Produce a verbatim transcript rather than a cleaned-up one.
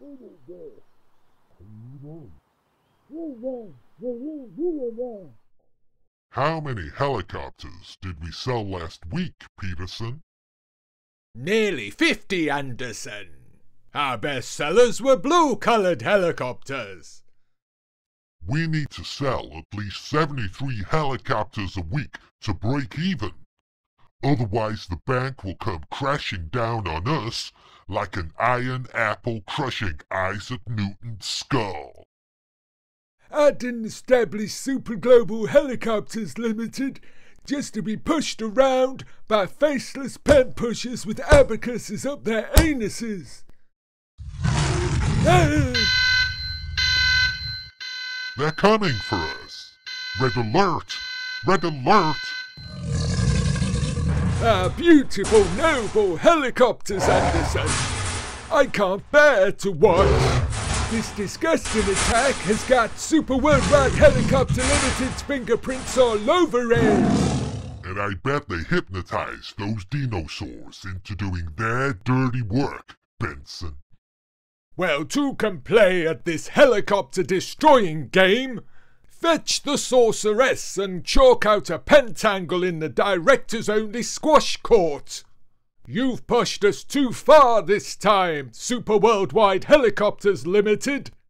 How many helicopters did we sell last week, Peterson? Nearly fifty, Anderson. Our best sellers were blue-colored helicopters. We need to sell at least seventy-three helicopters a week to break even. Otherwise the bank will come crashing down on us like an iron apple crushing Isaac Newton's skull. I didn't establish Super Global Helicopters Limited just to be pushed around by faceless pen pushers with abacuses up their anuses. They're coming for us. Red alert! Red alert! Our beautiful, noble helicopters, Anderson. I can't bear to watch. This disgusting attack has got Super Worldwide Helicopter Limited's fingerprints all over it. And I bet they hypnotized those dinosaurs into doing their dirty work, Benson. Well, two can play at this helicopter-destroying game. Fetch the sorceress and chalk out a pentangle in the directors-only squash court. You've pushed us too far this time, Super Worldwide Helicopters Limited.